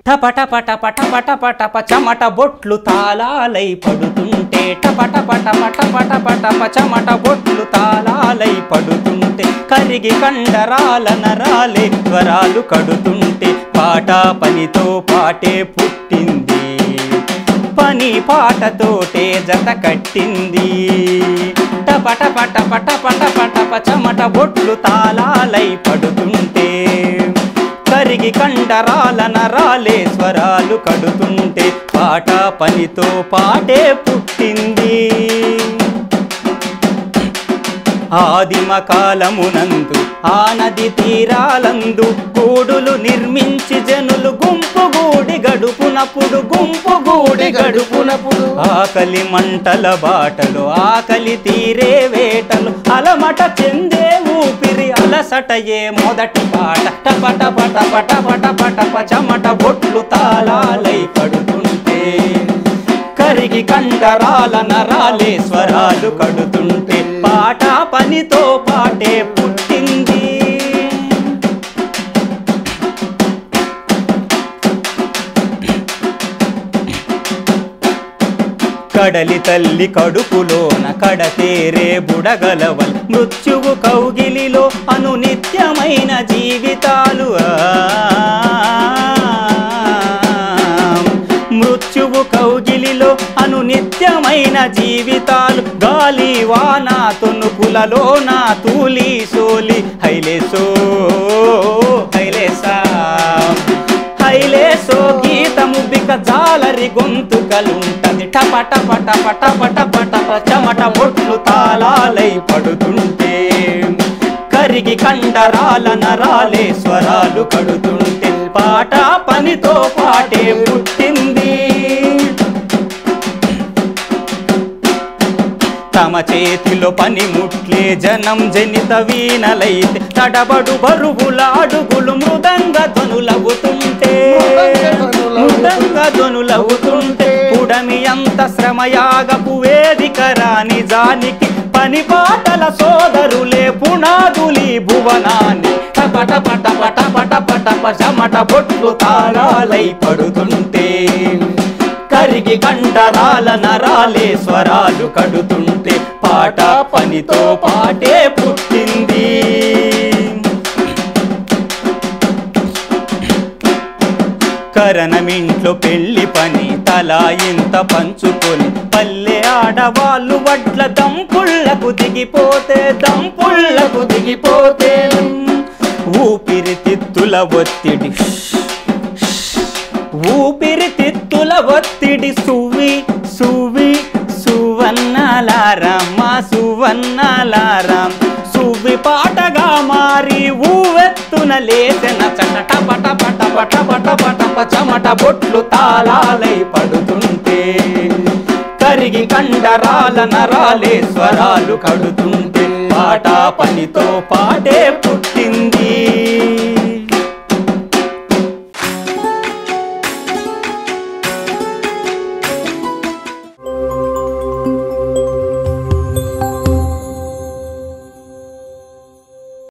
టపట పట పట పట పట పచమట బొట్లు తాళాలై పడుతుంటే టపట పట పట పట పట పచమట బొట్లు తాళాలై పడుతుంటే కరిగి కండరాల నరాలే స్వరాలు కడుతుంటే పాట పనితో పాటే పుట్టింది పని పాటతోటే జత కట్టింది టపట పట పట పట పట పచమట బొట్లు తాళాలై పడుతుంటే కరిగి కండరాల నరాలే స్వరాలు కడుతుంటే పాట పనితో పాటే పుట్టింది ఆదిమ కాలమునందు ఆ నది తీరాలందు గూడులు నిర్మించి జనులు గుంపుగూడి గడుపునప్పుడు ఆకలి మంటల బాటలు ఆకలి తీరే వేటలు అలమట చెందే ఊపిరి అలసటయే మొదటి పాట టపట పట పట పట పట పచమట బొట్లు తాళాలై పడుతుంటే కరిగి కండరాల నరాలే స్వరాలు కడుతుంటే పాట పనితో పాటే పుట్టింది కడలి తల్లి కడుపులోన కడతేరే బుడగలవల్ మృత్యువు కౌగిలిలో అనునిత్యమైన జీవితాలు మృత్యువు కౌగిలిలో అనునిత్యమైన జీవితాలు గాలి వాన తొనుకులలో నా తూలి సోలి హైలేసో హైలేసా హైలేసో గీతము బిక జాలరి గొంతుకలుంటది టపట పట పట పట పట పచమట బొట్లు తాళాలై పడుతుంటే కరిగి కండరాల నరాలే స్వరాలు కడుతుంటే పాట పనితో పాటే పుట్టింది తమ చేతిలో పనిముట్లే జనం జనిత వీణలైతే తడబడు బరువుల అడుగులు మృదంగ ధ్వనులవుతుంటే పుడమి అంత శ్రమయాగపు వేదిక రాని జానికి పని పాటల సోదరులే పునాదులి భువనాన్ని టపట పట పట పట పట పచమట బొట్లు తాళాలై పడుతుంటే కరిగి కండరాల నరాలే స్వరాలు కడుతుంటే పాట పనితో పాటే పుట్టింది కరణమింట్లో పెళ్లి పని తలా ఇంత పంచుకొని పల్లె ఆడవాళ్ళు వడ్ల దంపుళ్లకు దిగిపోతే ఊపిరితిత్తుల ఒత్తిడి సువి సువన్నాలారమ్మ సువన్నాలారం సువి పాటగా మారి ఊవెత్తున లేసిన చట పట పట పట పట పట పచమట బొట్లు తాళాలై పడుతుంటే కరిగి కండరాల నరాలే స్వరాలు కడుతుంటే పాట పనితో పాటే పుట్టింది